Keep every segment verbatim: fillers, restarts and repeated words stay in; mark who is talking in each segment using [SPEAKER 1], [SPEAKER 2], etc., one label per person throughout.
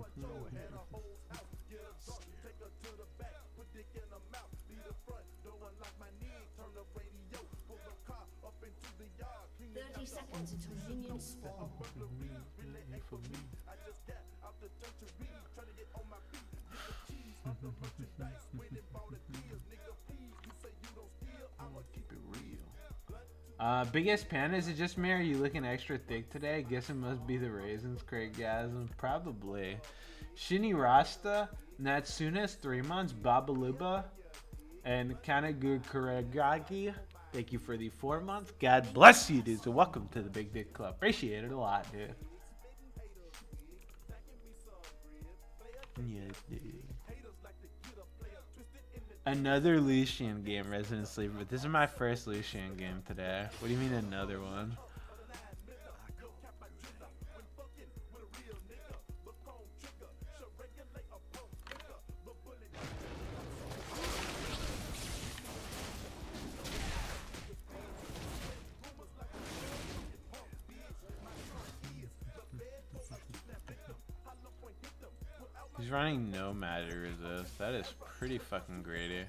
[SPEAKER 1] thirty seconds until minions spawn.
[SPEAKER 2] Uh, biggest panda, is it just me or are you looking extra thick today? Guess it must be the raisins, Craiggasm. Probably. Shinny Rasta, Natsuna's three months, Babaluba, and Kanagu Kuragagi. Thank you for the four months. God bless you, dude. So welcome to the Big Dick Club. Appreciate it a lot, dude. Yes, dude. Another Lucian game, Resident Sleeper. But this is my first Lucian game today. What do you mean another one? He's running no matter resist. That is pretty fucking greedy.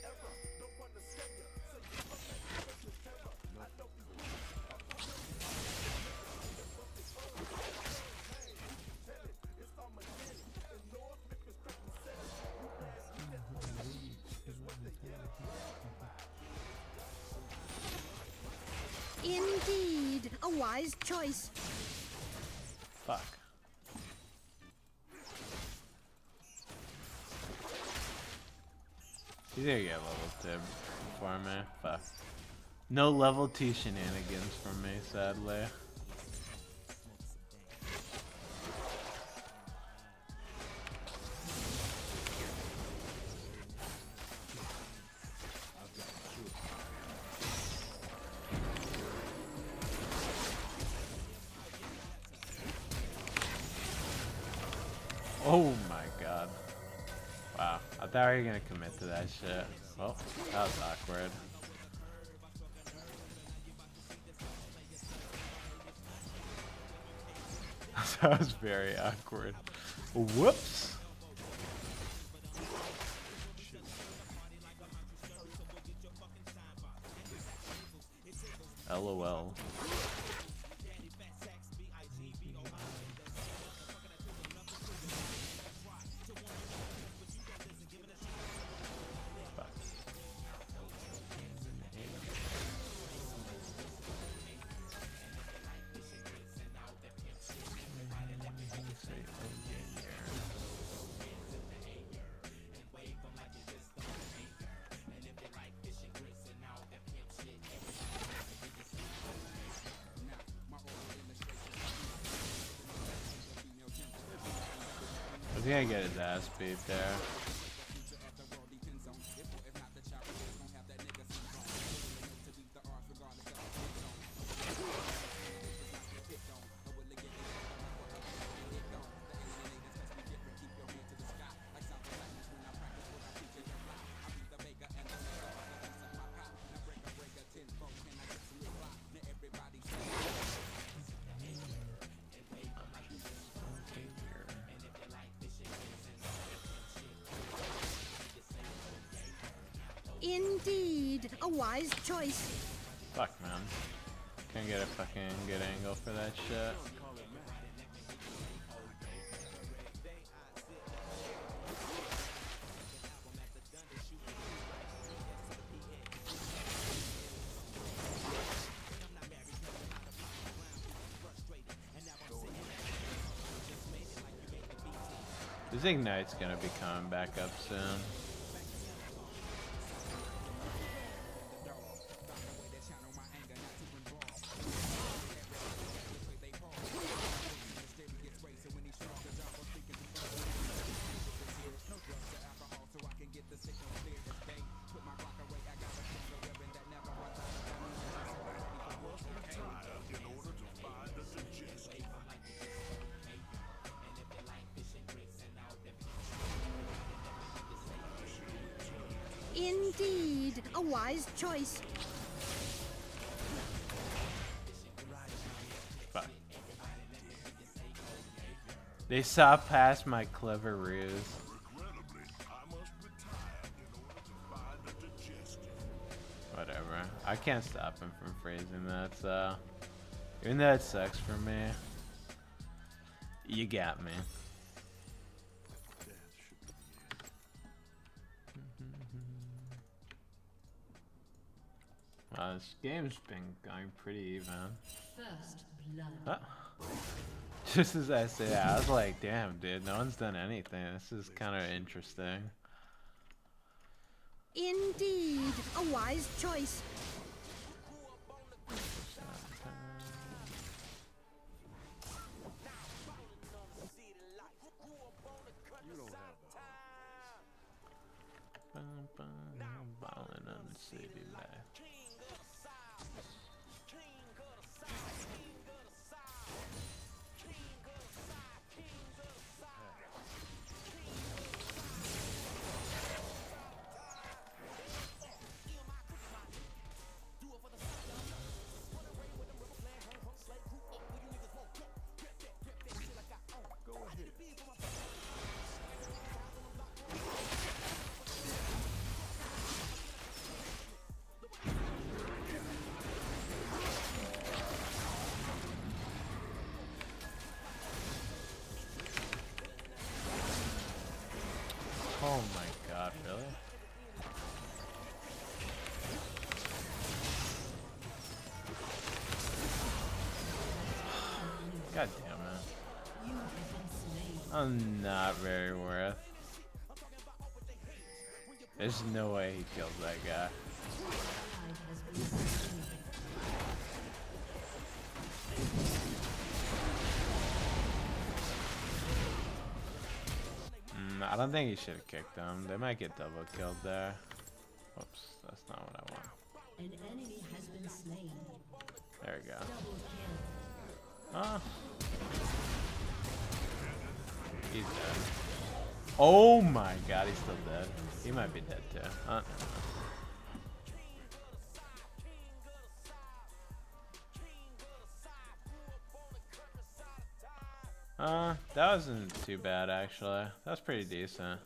[SPEAKER 1] Indeed, a wise choice.
[SPEAKER 2] Fuck. He's gonna get level two for me. Fuck. No level two shenanigans from me, sadly. Oh my god. Wow, I thought we were gonna commit to that shit. Well, that was awkward. That was very awkward. Whoops. LOL. He's gonna get his ass beat there.
[SPEAKER 1] Indeed, a wise choice.
[SPEAKER 2] Fuck, man. Can't get a fucking good angle for that shit. This Ignite's gonna be coming back up soon.
[SPEAKER 1] Indeed, a wise choice.
[SPEAKER 2] Fuck. They saw past my clever ruse. Whatever. I can't stop him from freezing that, so... Even though it sucks for me. You got me. Wow, this game's been going pretty even.
[SPEAKER 1] First blood.
[SPEAKER 2] Huh? Just as I say that, I was like, damn, dude, no one's done anything. This is kind of interesting.
[SPEAKER 1] Indeed, a wise choice.
[SPEAKER 2] Ballin' on the city life. Oh my god, really? God damn it. I'm not very worth. There's no way he kills that guy. I don't think he should have kicked them. They might get double killed there. Whoops, that's not what I want.
[SPEAKER 1] An enemy has been slain.
[SPEAKER 2] There we go.
[SPEAKER 1] Double kill.
[SPEAKER 2] Oh. He's dead. Oh my god, he's still dead. He might be dead too. Uh, Uh, that wasn't too bad actually. That was pretty decent.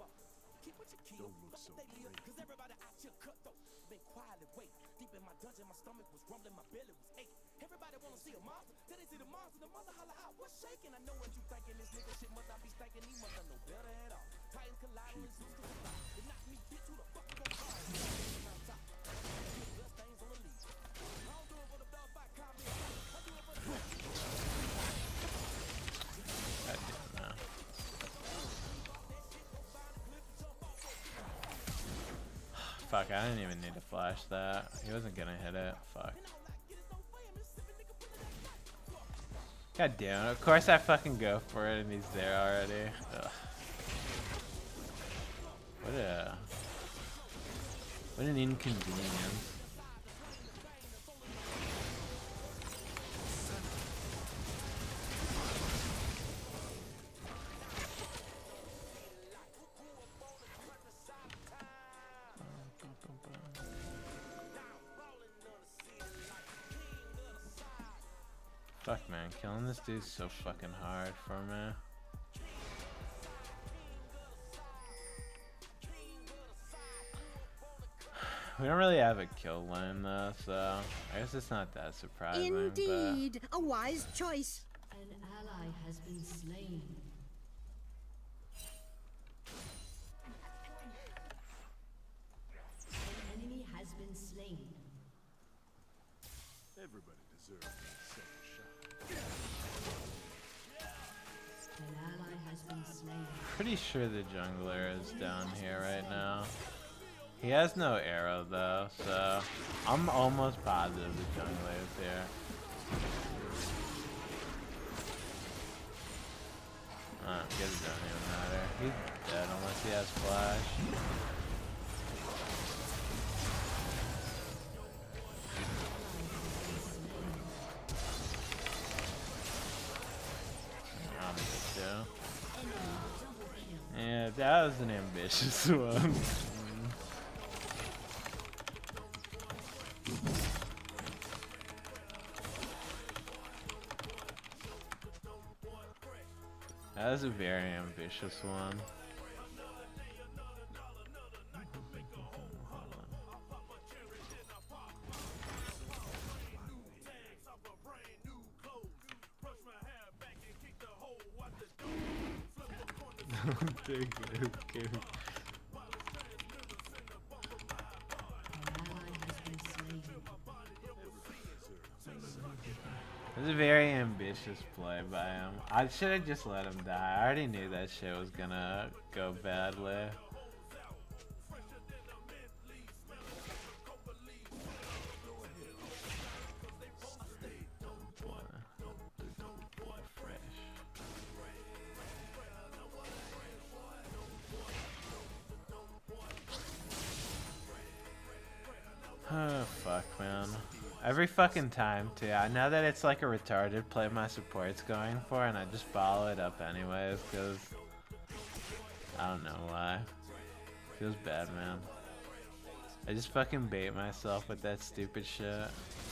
[SPEAKER 2] Fuck, I didn't even need to flash that. He wasn't gonna hit it. Fuck. God damn it. Of course I fucking go for it and he's there already. Ugh. What a... What an inconvenience. Fuck man, killing this dude's so fucking hard for me. We don't really have a kill line though, so I guess it's not that surprising.
[SPEAKER 1] Indeed,
[SPEAKER 2] but...
[SPEAKER 1] a wise choice.
[SPEAKER 3] An ally has been slain. An enemy has been slain.
[SPEAKER 4] Everybody deserves a second shot.
[SPEAKER 3] An ally has been slain.
[SPEAKER 2] Pretty sure the jungler is down here right now. He has no arrow though, so I'm almost positive the jungler is here. Uh, I guess it doesn't even matter. He's dead unless he has flash. Yeah, that was an ambitious one. That was a very ambitious one. Take it, okay.
[SPEAKER 3] An ally has been slain.
[SPEAKER 2] It was a very ambitious play by him. I should have just let him die. I already knew that shit was gonna go badly. Oh, fuck, man. Every fucking time, too. I know that it's like a retarded play my support's going for, and I just follow it up anyways, because I don't know why. Feels bad, man. I just fucking bait myself with that stupid shit.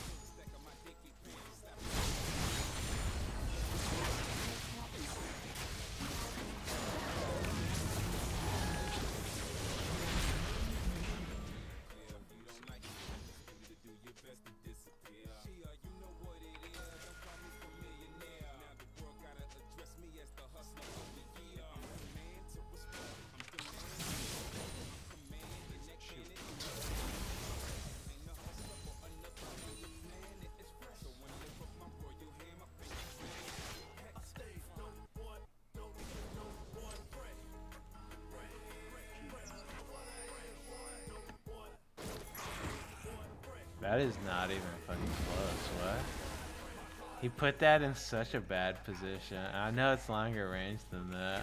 [SPEAKER 2] That is not even fucking close, what? He put that in such a bad position. I know it's longer range than that.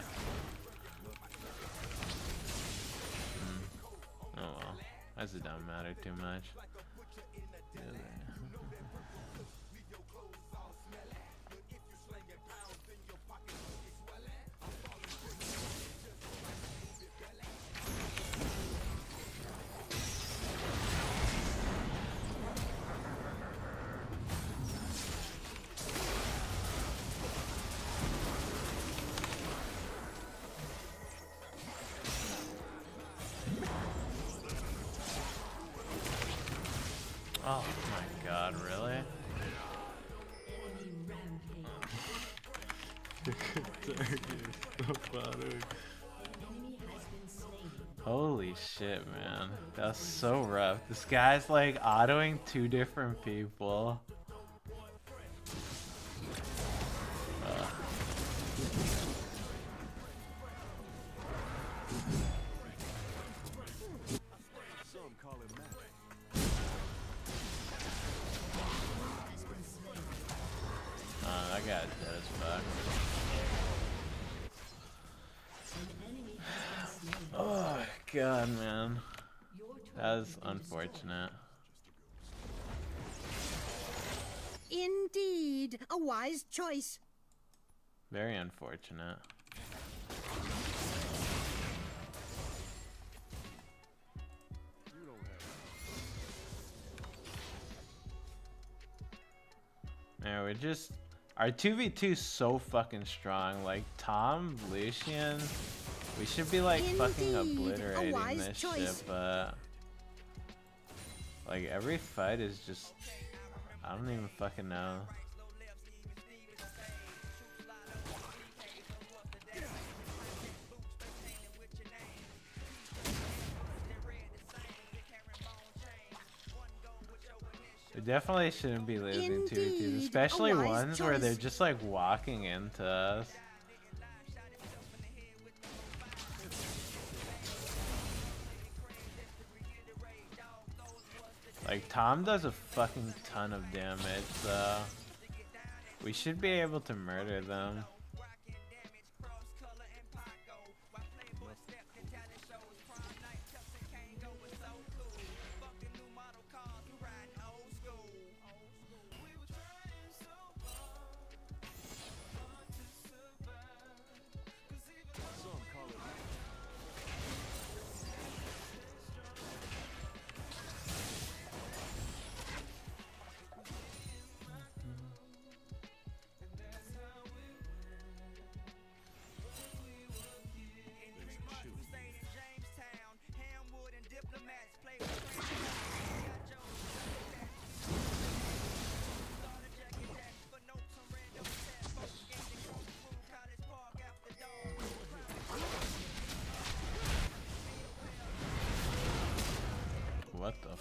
[SPEAKER 2] Mm. Oh well. That don't matter too much. Oh my god, really? Holy shit, man. That's so rough. This guy's like autoing two different people. Ugh. Uh, I got dead as fuck. Oh god, man. That was unfortunate.
[SPEAKER 1] Indeed, a wise choice.
[SPEAKER 2] Very unfortunate. Yeah, we're just our two v two is so fucking strong. Like Tom, Lucian, we should be like
[SPEAKER 1] Indeed,
[SPEAKER 2] fucking
[SPEAKER 1] a
[SPEAKER 2] obliterating
[SPEAKER 1] wise
[SPEAKER 2] this
[SPEAKER 1] choice.
[SPEAKER 2] shit, but like every fight is just I don't even fucking know. We definitely shouldn't be losing two v twos,
[SPEAKER 1] Indeed, a
[SPEAKER 2] especially
[SPEAKER 1] wise
[SPEAKER 2] ones where they're
[SPEAKER 1] choice.
[SPEAKER 2] just like walking into us. Like Tom does a fucking ton of damage, so we should be able to murder them.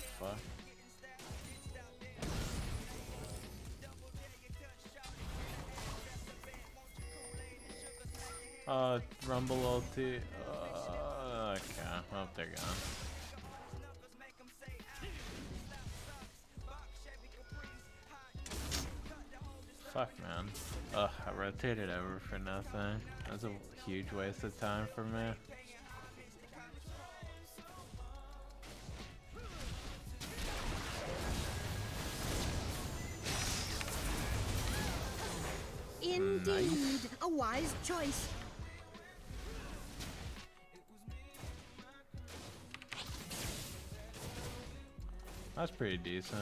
[SPEAKER 2] fuck? Uh, Rumble ulti. Uh, okay, oh, they're gone. Fuck, man. Ugh, I rotated over for nothing. That's a huge waste of time for me.
[SPEAKER 1] Indeed,
[SPEAKER 2] Nice.
[SPEAKER 1] a wise choice.
[SPEAKER 2] That's pretty decent.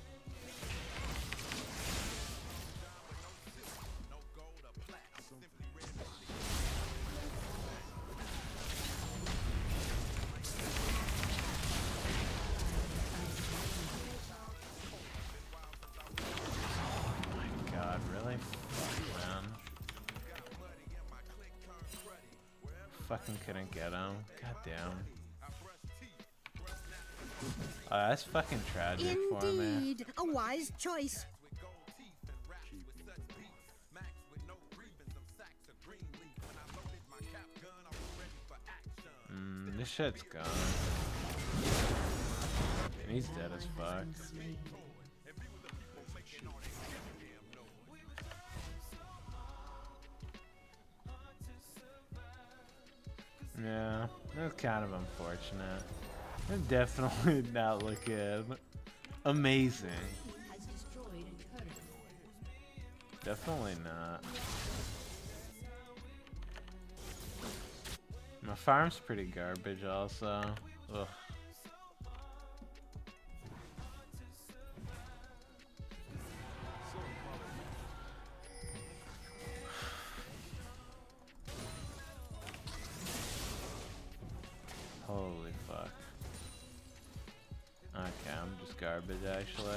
[SPEAKER 2] Fucking couldn't get him. God damn. Oh, that's fucking tragic for me.
[SPEAKER 1] Indeed, a wise choice.
[SPEAKER 2] Mm, this shit's gone. And he's dead as fuck. Yeah, that's kind of unfortunate. It's definitely not looking amazing. Definitely not. My farm's pretty garbage also. Ugh. Holy fuck. Okay, I'm just garbage actually.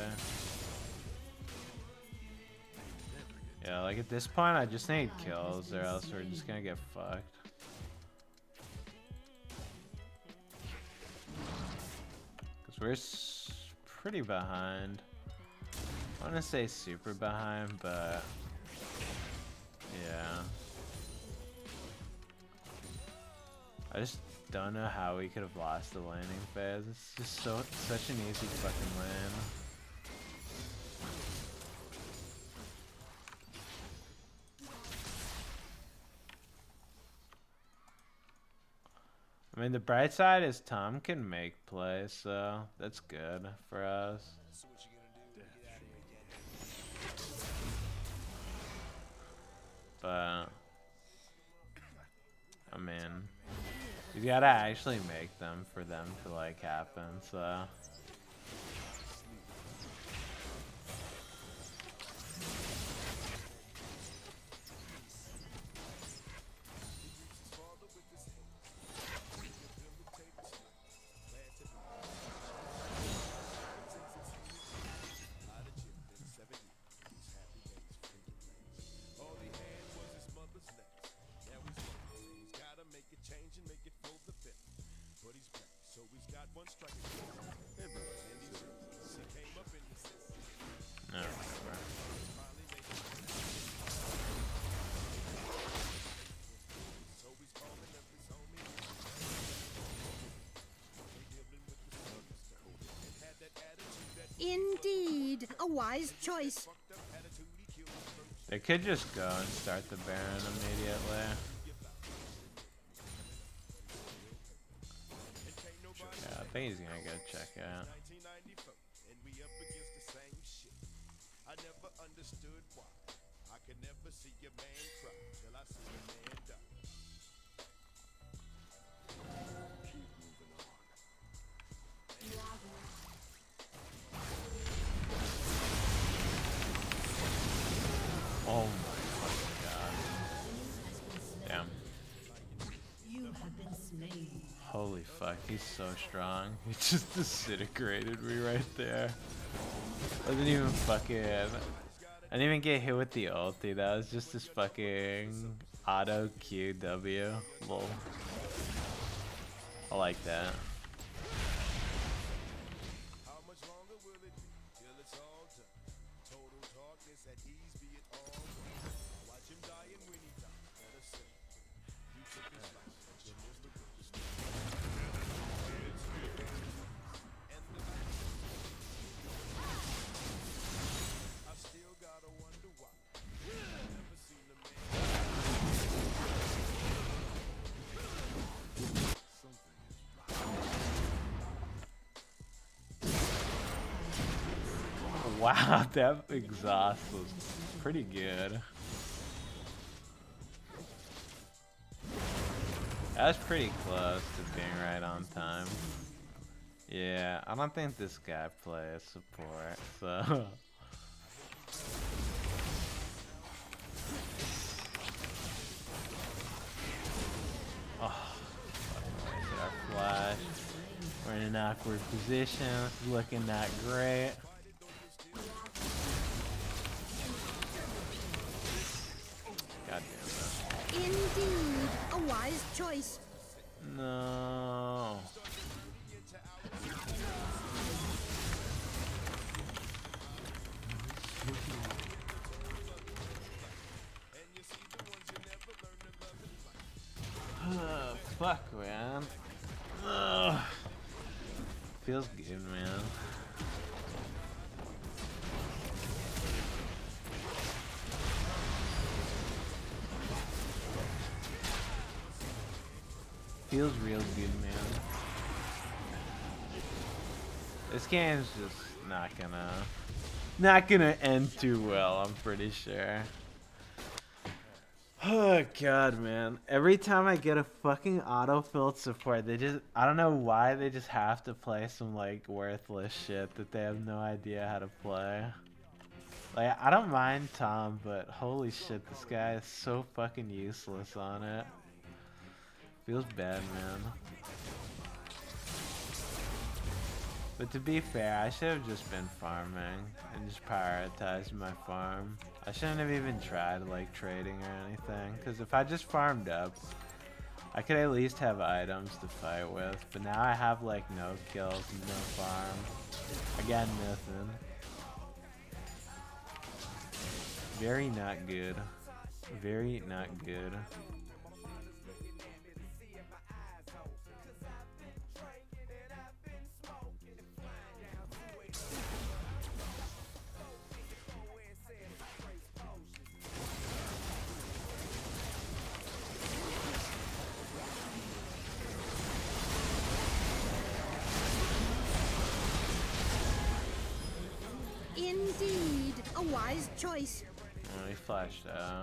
[SPEAKER 2] Yeah, like at this point I just need kills or else we're just gonna get fucked. Cause we're s pretty behind. I wanna say super behind, but yeah. I just don't know how we could have lost the laning phase. It's just so such an easy fucking lane. I mean, the bright side is Tom can make plays, so that's good for us. But I mean, you gotta actually make them for them to like happen, so.
[SPEAKER 1] Indeed, a wise choice.
[SPEAKER 2] They could just go and start the Baron immediately. Yeah, I think he's gonna go check out. Oh my fucking god. Damn.
[SPEAKER 3] You have been slain.
[SPEAKER 2] Holy fuck, he's so strong. He just disintegrated me right there. I didn't even fucking... I didn't even get hit with the ulti. That was just this fucking auto Q W. Lol. I like that. Wow, that exhaust was pretty good. That was pretty close to being right on time. Yeah, I don't think this guy plays support, so. Oh, fucking our flash. We're in an awkward position, looking not great. God damn it.
[SPEAKER 1] Indeed, a wise choice.
[SPEAKER 2] No. Uh, fuck, man. Ugh. Feels good, man. Feels real good, man. This game's just not gonna, not gonna end too well, I'm pretty sure. Oh god, man. Every time I get a fucking auto-filled support, they just, I don't know why they just have to play some like worthless shit that they have no idea how to play. Like, I don't mind Tom, but holy shit, this guy is so fucking useless on it. Feels bad, man. But to be fair, I should have just been farming and just prioritized my farm. I shouldn't have even tried like trading or anything, because if I just farmed up, I could at least have items to fight with. But now I have like no kills and no farm. I got nothing. Very not good. Very not good.
[SPEAKER 1] Indeed, a wise choice.
[SPEAKER 2] Oh, he flashed out.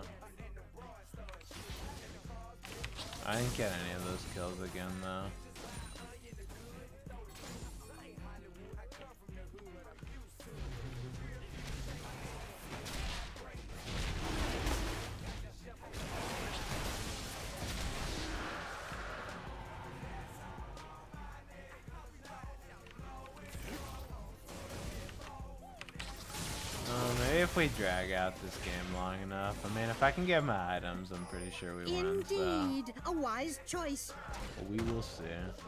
[SPEAKER 2] I didn't get any of those kills again, though. If we drag out this game long enough, I mean, if I can get my items, I'm pretty sure we win.
[SPEAKER 1] Indeed,
[SPEAKER 2] so.
[SPEAKER 1] a wise choice.
[SPEAKER 2] We will see.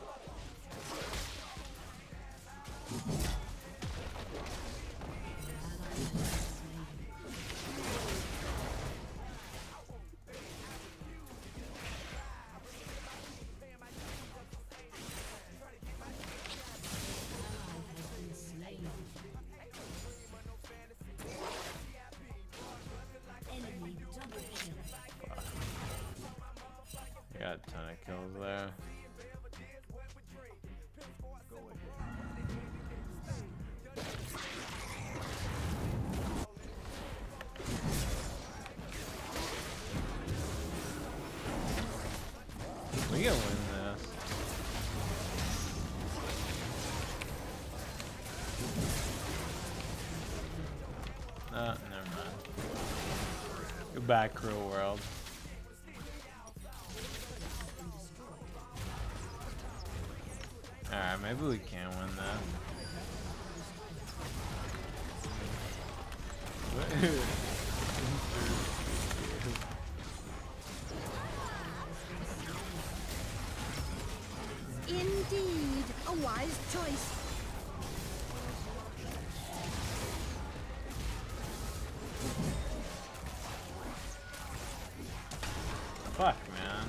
[SPEAKER 2] Got a ton of kills there. We can win this. Uh, never mind. Goodbye, cruel world. Alright, maybe we can win that.
[SPEAKER 1] Indeed, a wise choice.
[SPEAKER 2] fuck, man?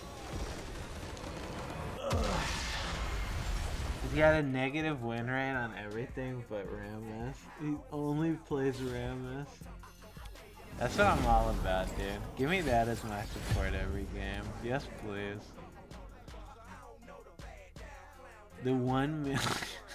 [SPEAKER 2] He's got a negative win rate on everything but Rammus. He only plays Rammus. That's what I'm all about, dude. Give me that as my support every game. Yes, please. The one million.